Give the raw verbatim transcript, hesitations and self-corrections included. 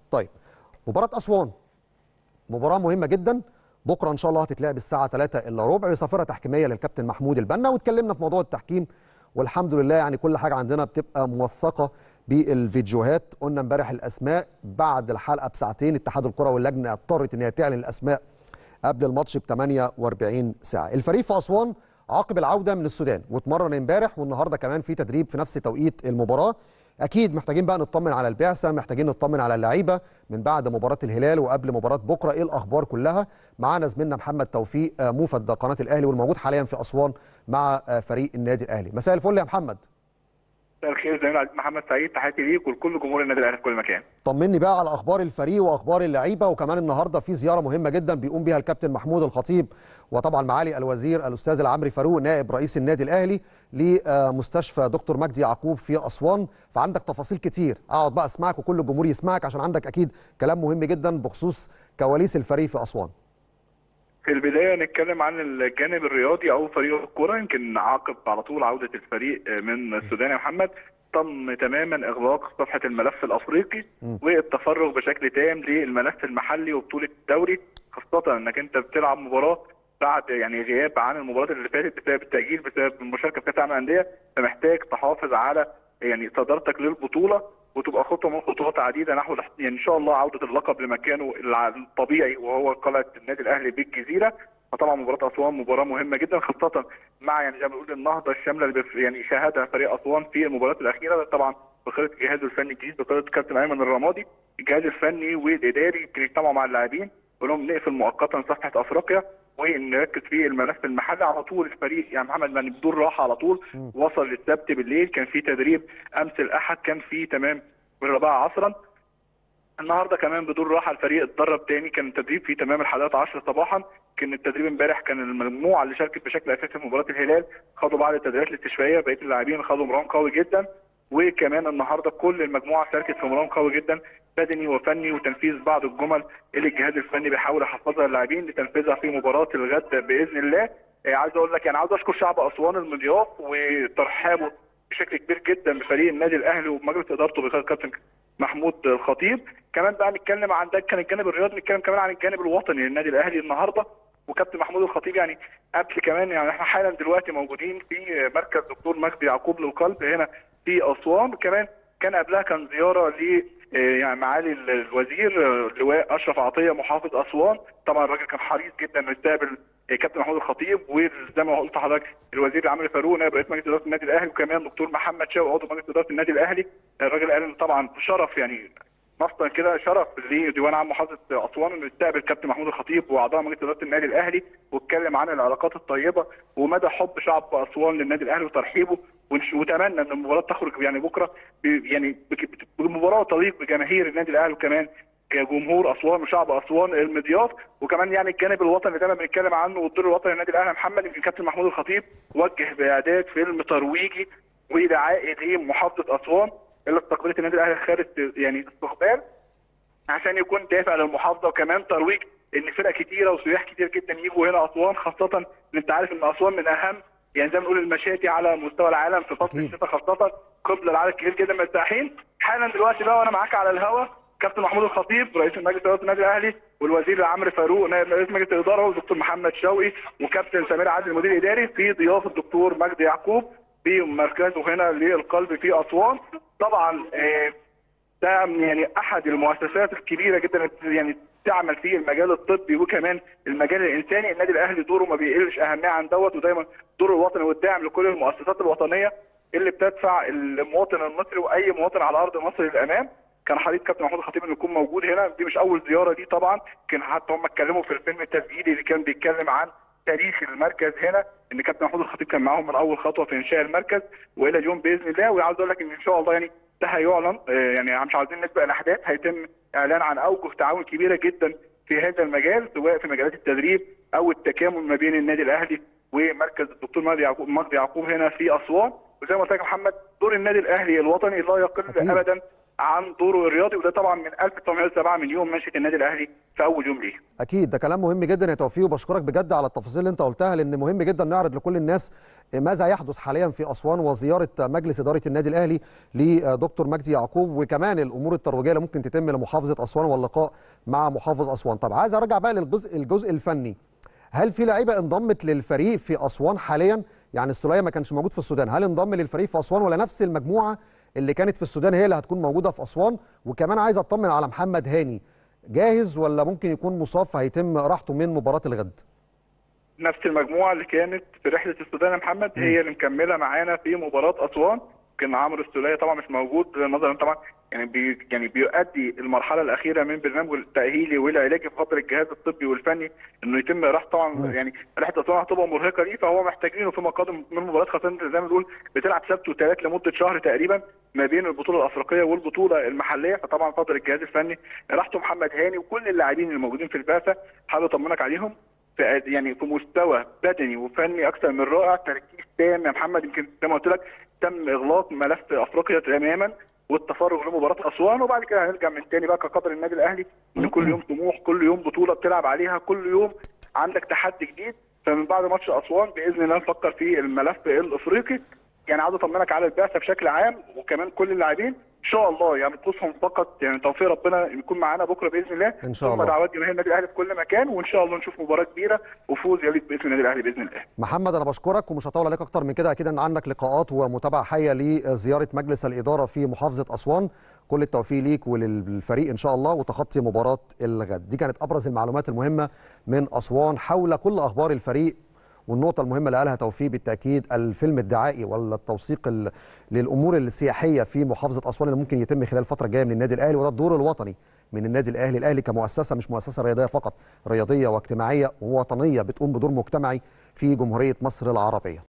طيب مباراه اسوان مباراه مهمه جدا، بكره ان شاء الله هتتلعب الساعه ثلاثة الا ربع بصافره تحكيميه للكابتن محمود البنا، واتكلمنا في موضوع التحكيم والحمد لله يعني كل حاجه عندنا بتبقى موثقه بالفيديوهات. قلنا امبارح الاسماء بعد الحلقه بساعتين، اتحاد الكره واللجنه اضطرت ان هي تعلن الاسماء قبل الماتش ب ثمانية وأربعين ساعه. الفريق في اسوان عقب العوده من السودان واتمرن امبارح والنهارده كمان في تدريب في نفس توقيت المباراه. اكيد محتاجين بقى نطمن على البعثه، محتاجين نطمن على اللعيبه من بعد مباراه الهلال وقبل مباراه بكره، ايه الاخبار كلها؟ معانا زميلنا محمد توفيق موفد قناه الاهلي والموجود حاليا في اسوان مع فريق النادي الاهلي. مساء الفل يا محمد. مساء الخير، زميلي العزيز محمد سعيد، تحياتي ليك ولكل جمهور النادي الاهلي في كل مكان. طمني بقى على اخبار الفريق واخبار اللعيبه، وكمان النهارده في زياره مهمه جدا بيقوم بيها الكابتن محمود الخطيب وطبعا معالي الوزير الاستاذ العمري فاروق نائب رئيس النادي الاهلي لمستشفى دكتور مجدي يعقوب في اسوان، فعندك تفاصيل كتير، اقعد بقى اسمعك وكل الجمهور يسمعك عشان عندك اكيد كلام مهم جدا بخصوص كواليس الفريق في اسوان. في البدايه نتكلم عن الجانب الرياضي او فريق الكره. يمكن عقب على طول عوده الفريق من السودان يا محمد تم تماما اغلاق صفحه الملف الافريقي والتفرغ بشكل تام للملف المحلي وبطوله الدوري، خاصه انك انت بتلعب مباراه بعد يعني غياب عن المباراه اللي فاتت بسبب التاجيل بسبب المشاركه في كاس العالم للانديه، فمحتاج تحافظ على يعني صدارتك للبطوله وتبقى خطوه من خطوات عديده نحو يعني ان شاء الله عوده اللقب لمكانه الطبيعي وهو قلعه النادي الاهلي بالجزيره. فطبعا مباراه اسوان مباراه مهمه جدا، خاصه مع يعني زي ما بنقول النهضه الشامله اللي يعني شاهدها فريق اسوان في المباريات الاخيره، طبعا بقياده جهازه الفني الجديد بقياده الكابتن ايمن الرمادي. الجهاز الفني والاداري يمكن يجتمعوا مع اللاعبين ولهم نقفل مؤقتا صفحه افريقيا ونركز في الملف المحلي على طول. الفريق يعني محمد يعني بدون راحه على طول وصل للسبت بالليل، كان في تدريب امس الاحد كان في تمام بالرابعه عصرا. النهارده كمان بدون راحه الفريق اتدرب تاني، كان التدريب في تمام الحادية عشر صباحا. كان التدريب امبارح كان المجموعه اللي شاركت بشكل اساسي في مباراه الهلال خدوا بعض التدريبات الاستشفائيه، بقيه اللاعبين خدوا مران قوي جدا، وكمان النهارده كل المجموعه شاركت في مران قوي جدا بدني وفني وتنفيذ بعض الجمل اللي الجهاز الفني بيحاول يحفظها للاعبين لتنفيذها في مباراه الغد باذن الله. عايز اقول لك يعني عاوز اشكر شعب اسوان المضياف وترحابه بشكل كبير جدا بفريق النادي الاهلي ومجلس ادارته بقياده الكابتن محمود الخطيب. كمان بقى نتكلم عن ده كان الجانب الرياضي، نتكلم كمان عن الجانب الوطني للنادي الاهلي النهارده. وكابتن محمود الخطيب يعني قبل كمان يعني احنا حالا دلوقتي موجودين في مركز دكتور مجدي يعقوب للقلب هنا في اسوان، كمان كان قبلها كان زياره ل يعني معالي الوزير اللواء اشرف عطيه محافظ اسوان. طبعا الراجل كان حريص جدا انه يستقبل كابتن محمود الخطيب، وزي ما قلت لحضرتك الوزير العمري فاروق نائب رئيس مجلس اداره النادي الاهلي، وكمان دكتور محمد شوقي عضو مجلس اداره النادي الاهلي. الراجل قال طبعا شرف يعني نصا كده شرف لديوان عام محافظه اسوان انه يستقبل كابتن محمود الخطيب واعضاء مجلس اداره النادي الاهلي، واتكلم عن العلاقات الطيبه ومدى حب شعب اسوان للنادي الاهلي وترحيبه، واتمنى ان المباراه تخرج يعني بكره يعني بمباراه تليق بجماهير النادي الاهلي وكمان كجمهور اسوان وشعب اسوان المضياف. وكمان يعني الجانب الوطني اللي دايما بنتكلم عنه والدور الوطني للنادي الاهلي محمد، يمكن كابتن محمود الخطيب وجه باعداد فيلم ترويجي ودعائي لمحافظه اسوان اللي استقبلت النادي الاهلي خارج يعني استقبال عشان يكون دافع للمحافظه، وكمان ترويج ان فرق كتيره وسياح كتير جدا يجوا هنا اسوان، خاصه ان انت عارف ان اسوان من اهم يعني زي ما نقول المشاتي على مستوى العالم في فصل الشتاء، خاصه قبل العدد كبير جدا من السائحين. حالا دلوقتي بقى وانا معاك على الهواء كابتن محمود الخطيب رئيس مجلس اداره النادي الاهلي والوزير العمري فاروق نائب رئيس مجلس الاداره والدكتور محمد شوقي وكابتن سمير عادل المدير الاداري في ضيافه الدكتور مجدي يعقوب في مركزه هنا للقلب في اسوان. طبعا ده يعني احد المؤسسات الكبيره جدا يعني تعمل في المجال الطبي وكمان المجال الانساني. النادي الاهلي دوره ما بيقلش اهميه عن دوت، ودايما دوره الوطني والداعم لكل المؤسسات الوطنيه اللي بتدفع المواطن المصري واي مواطن على ارض مصر للامام. كان حريص كابتن محمود الخطيب انه يكون موجود هنا، دي مش اول زياره دي طبعا، كان حتى هم اتكلموا في الفيلم التسجيلي اللي كان بيتكلم عن تاريخ المركز هنا ان كابتن محمود الخطيب كان معاهم من اول خطوه في انشاء المركز والى اليوم باذن الله. وعاوز اقول لك ان ان شاء الله يعني ده هيعلن يعني مش عاوزين نسبق الاحداث، هيتم اعلان عن اوجه تعاون كبيره جدا في هذا المجال سواء في مجالات التدريب او التكامل ما بين النادي الاهلي ومركز الدكتور مجدي يعقوب مجدي يعقوب هنا في اسوان. وزي ما قلت لك محمد دور النادي الاهلي الوطني لا يقل أكيد. ابدا عن دوره الرياضي، وده طبعا من ألف وتسعمائة وسبعة من يوم نشأة النادي الاهلي في اول يوم ليه. اكيد ده كلام مهم جدا يا توفيق، وبشكرك بجد على التفاصيل اللي انت قلتها، لان مهم جدا نعرض لكل الناس ماذا يحدث حاليا في اسوان وزياره مجلس اداره النادي الاهلي لدكتور مجدي يعقوب، وكمان الامور الترويجيه اللي ممكن تتم لمحافظه اسوان واللقاء مع محافظ اسوان. طب عايز ارجع بقى للجزء الجزء الفني، هل في لعيبه انضمت للفريق في اسوان حاليا؟ يعني السوليه ما كانش موجود في السودان، هل انضم للفريق في اسوان ولا نفس المجموعه اللي كانت في السودان هي اللي هتكون موجوده في اسوان؟ وكمان عايز اطمن على محمد هاني، جاهز ولا ممكن يكون مصاب فهيتم راحته من مباراه الغد؟ نفس المجموعه اللي كانت في رحله السودان يا محمد هي اللي مكمله معانا في مباراه اسوان. كان عمرو السوليه طبعا مش موجود نظرا طبعا يعني بي يعني بيؤدي المرحله الاخيره من برنامجه التاهيلي والعلاجي بفضل الجهاز الطبي والفني انه يتم راحته. طبعا مم. يعني رحله اسوان هتبقى مرهقه ليه، فهو محتاجينه في مقادم من مباراه، خاصه زي ما بنقول بتلعب سبت وثلاث لمده شهر تقريبا ما بين البطوله الافريقيه والبطوله المحليه، فطبعا فضل الجهاز الفني راحته محمد هاني وكل اللاعبين اللي موجودين في البعثه. حابب اطمنك عليهم في يعني في مستوى بدني وفني اكثر من رائع، تركيز تام يا محمد. يمكن زي ما قلت لك تم اغلاق ملف افريقيا تماما والتفرغ لمباراه اسوان، وبعد كده هنرجع من تاني بقى كقدر النادي الاهلي ان كل يوم طموح، كل يوم بطوله بتلعب عليها، كل يوم عندك تحدي جديد. فمن بعد ماتش اسوان باذن الله نفكر في الملف الافريقي. يعني عاوز اطمنك على البعثه بشكل عام وكمان كل اللاعبين ان شاء الله، يعني طقوسهم فقط يعني توفيق ربنا يكون معانا بكره باذن الله ان شاء الله. ثم دعوات جماهير النادي الاهلي في كل مكان، وان شاء الله نشوف مباراه كبيره وفوز يليق باسم النادي الاهلي باذن الله. محمد انا بشكرك ومش هطول عليك اكتر من كده، اكيد ان عندك لقاءات ومتابعه حيه لزياره مجلس الاداره في محافظه اسوان. كل التوفيق ليك وللفريق ان شاء الله وتخطي مباراه الغد. دي كانت ابرز المعلومات المهمه من اسوان حول كل اخبار الفريق. والنقطة المهمة اللي قالها توفيق بالتأكيد الفيلم الدعائي ولا التوثيق للأمور السياحية في محافظة أسوان اللي ممكن يتم خلال الفترة الجاية من النادي الأهلي، وده الدور الوطني من النادي الأهلي. الأهلي كمؤسسة مش مؤسسة رياضية فقط، رياضية واجتماعية ووطنية بتقوم بدور مجتمعي في جمهورية مصر العربية.